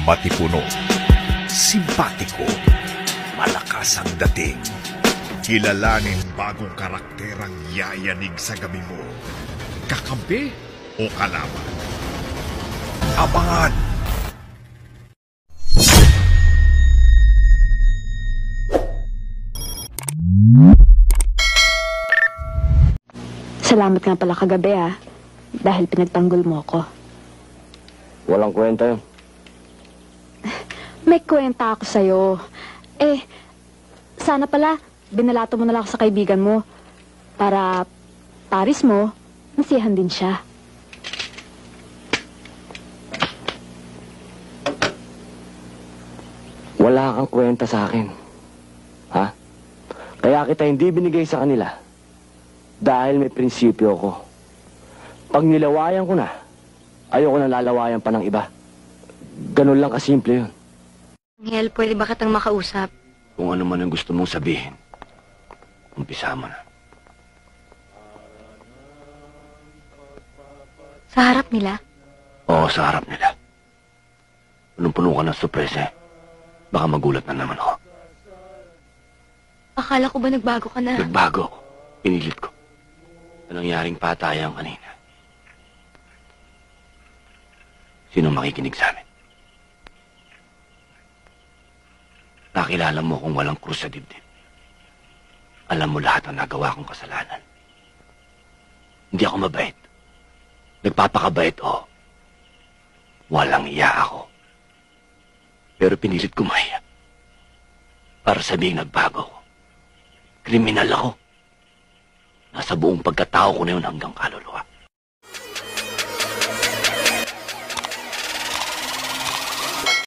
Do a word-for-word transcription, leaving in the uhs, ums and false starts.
Matipuno, simpatiko, malakas ang dating. Kilalanin bagong karakterang yayanig sa gabi mo. Kakampi o kalaban? Abangan! Salamat nga pala kagabi ah, dahil pinagtanggol mo ako. Walang kwenta yun. May kwenta ako sa'yo. Eh, sana pala, binalato mo na lang ako sa kaibigan mo. Para paris mo, nasiyahan din siya. Wala kang kwenta sa akin. Ha? Kaya kita hindi binigay sa kanila. Dahil may prinsipyo ko. Pag nilawayan ko na, ayoko na lalawayan pa ng iba. Ganun lang kasimple yun. Angel, pwede ba kitang makausap? Kung ano man ang gusto mong sabihin, umpisa mo na. Sa harap nila? Oo, sa harap nila. Punong-puno ka ng sorpresa. Baka magulat na naman ako. Akala ko ba nagbago ka na? Nagbago ako. Pinilit ko. Anong nangyaring patayan kanina? Sino makikinig sa amin? Nakilala mo kung walang krus sa dibdib. Alam mo lahat ang nagawa kong kasalanan. Hindi ako mabait. Nagpapakabait, oh. Walang iya ako. Pero pinilit ko mahiya. Para sabihin nagbago ako. Kriminal ako. Nasa buong pagkatao ko na yun hanggang kaluluwa.